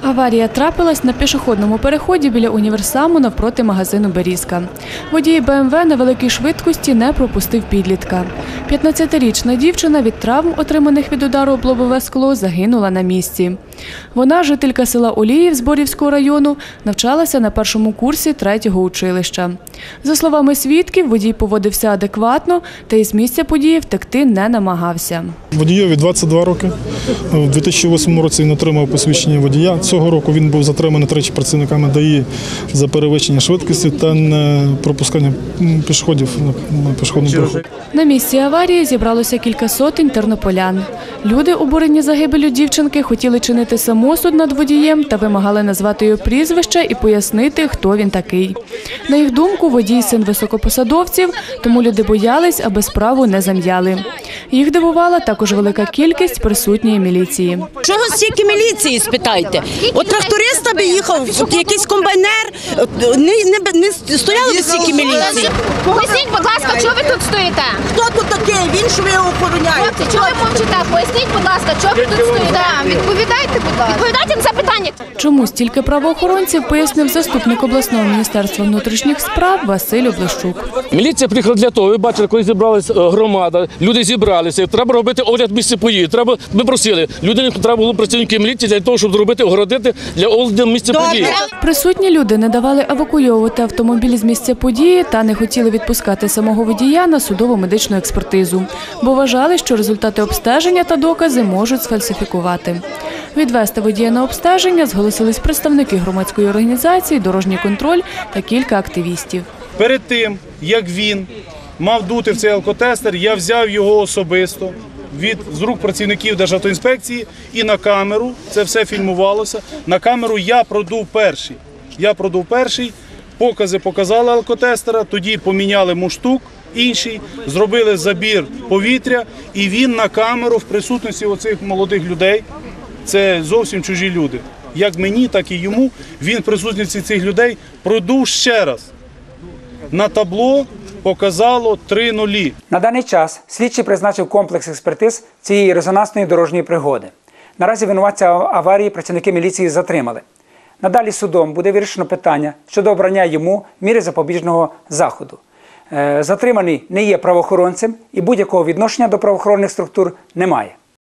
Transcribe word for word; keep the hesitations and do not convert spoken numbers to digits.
Аварія трапилась на пішохідному переході біля універсаму навпроти магазину «Берізка». Водій Бе Ем Ве на великій швидкості не пропустив підлітка. п'ятнадцятирічна дівчина від травм, отриманих від удару об лобове скло, загинула на місці. Вона, жителька села Оліїв Зборівського району, навчалася на першому курсі третього училища. За словами свідків, водій поводився адекватно та із місця події втекти не намагався. Водійові двадцять два роки. У дві тисячі восьмому році він отримав посвідчення водія. Цього року він був затриманий тричі працівниками Де І за перевищення швидкості та пропускання пішоходів на пішохідному переході. На місці аварії зібралося кілька сотень тернополян. Люди, обурені загибеллю дівчинки, хотіли чинити самосуд над водієм та вимагали назвати його прізвище і пояснити, хто він такий. На їх думку, водій – син високопосадовців, тому люди боялись, аби справу не зам'яли. Їх дивувала також велика кількість присутньої міліції. Чого стільки міліції, спитайте? От тракторист би їхав, якийсь комбайнер, не, не, не стояли б стільки міліції. Поясніть, будь ласка, чого ви тут стоїте? Хто тут такий? Він що ви охороняєте? Хлопці, чого ви мовчите? Поясніть, будь ласка, чого ви тут стоїте? Відповідайте, будь ласка. Відповідайте на запитання. Чому стільки правоохоронців, пояснив заступник обласного міністерства внутрішніх справ Василь Облещук. Міліція приїхала для того, ви бачили, коли зібралася громада, люди зібралися, треба робити огляд місця події. Треба, ми просили, людям треба було працівники міліції для того, щоб зробити, огородити для огляду місця події. Присутні люди не давали евакуйовувати автомобіль з місця події та не хотіли відпускати самого водія на судово-медичну експертизу, бо вважали, що результати обстеження та докази можуть сфальсифікувати. Відвести водія на обстеження зголосились представники громадської організації «Дорожній контроль» та кілька активістів. Перед тим, як він мав дути в цей алкотестер, я взяв його особисто від з рук працівників Державтоінспекції і на камеру, це все фільмувалося, на камеру я продув перший. Я продув перший, покази показали алкотестера, тоді поміняли муштук інший, зробили забір повітря і він на камеру в присутності оцих молодих людей, це зовсім чужі люди, як мені, так і йому, він в присутності цих людей продув ще раз. На табло показало три нулі. На даний час слідчий призначив комплекс експертиз цієї резонансної дорожньої пригоди. Наразі винуватця аварії працівники міліції затримали. Надалі судом буде вирішено питання щодо обрання йому міри запобіжного заходу. Затриманий не є правоохоронцем і будь-якого відношення до правоохоронних структур не має.